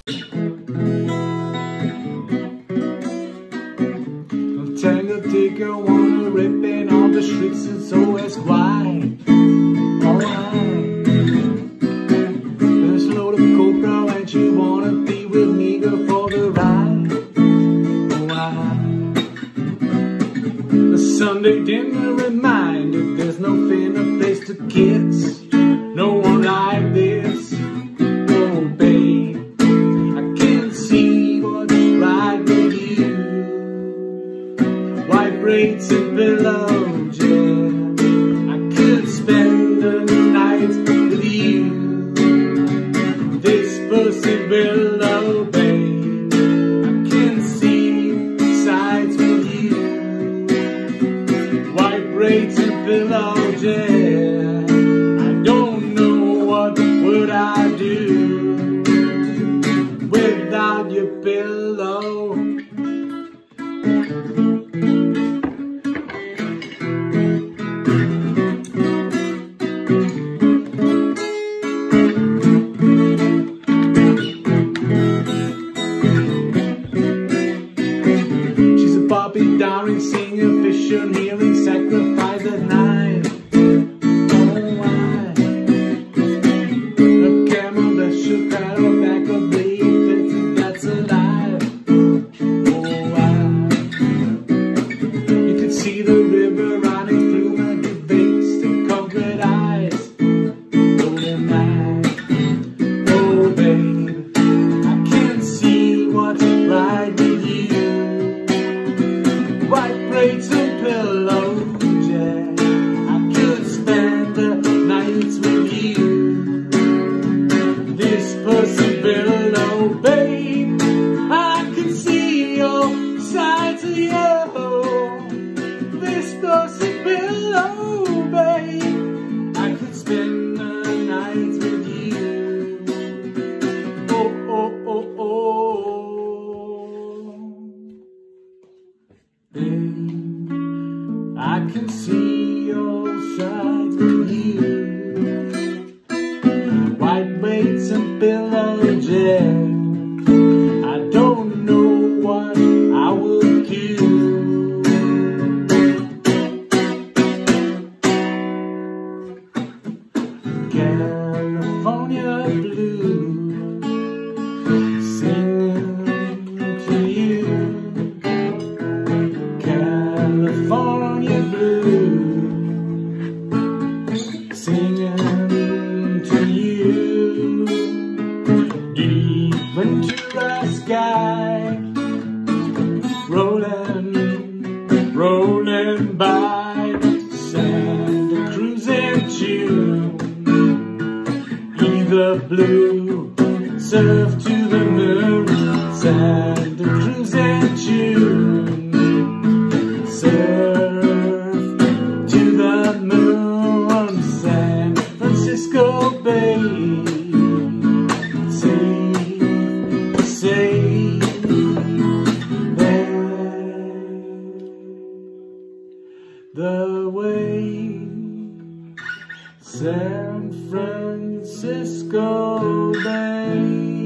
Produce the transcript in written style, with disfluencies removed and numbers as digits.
Tango ticker wanna rip in all the streets, and so ask why. Alright. There's a load of cobra and she wanna be with me, go for the ride. Why? A Sunday dinner reminded there's no thinner place to kiss. No one like this. Oh babe, I can see what's right with you. White braids and pillows, yeah. I could spend the night with you. This pussy pillow, babe, I can see sides with you. White braids and pillows, yeah. I don't know what would I do without your pillow. Bobby Downing, singer, Fisher, kneeling, sacrifice at night. Oh, why? A camel that should paddle back a blade, that's alive. Oh, why? You could see the river running through my face, the concrete eyes. Golden night. Oh, babe, I can see what's right with you. White braids and pillows, yeah. I could spend the nights with you. This pussy pillow, babe, I can see your sides of you. This pussy pillow, babe, I could spend the nights with you. Oh, oh, oh, oh. Babe, I can see your sides with you. White braids and pillows, yeah. I don't know what I would do. California blue, singing to you. California blue, singing to you. Deep into the sky, rolling, rolling by Santa Cruz and June. Either blue, surf to the moon, Santa Cruz and June. Surf to the moon, San Francisco Bay. Safe there. The way San Francisco Bay.